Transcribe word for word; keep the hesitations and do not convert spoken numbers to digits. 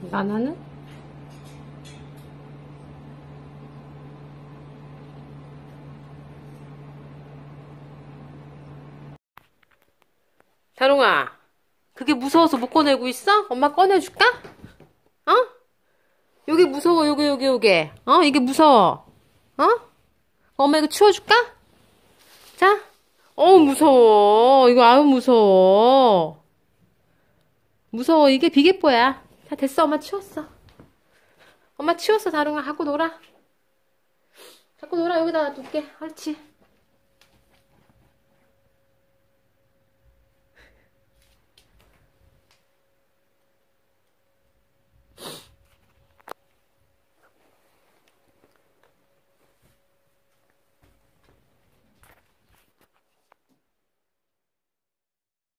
나나는? 다롱아, 그게 무서워서 못 꺼내고 있어? 엄마 꺼내줄까? 어? 여기 무서워, 요게, 요게, 요게. 어? 이게 무서워. 어? 엄마 이거 치워줄까? 자. 어우, 무서워. 이거 아유, 무서워. 무서워. 이게 비계뽀야. 다 됐어. 엄마 치웠어. 엄마 치웠어, 다롱아. 갖고 놀아. 갖고 놀아. 여기다 놔둘게. 옳지.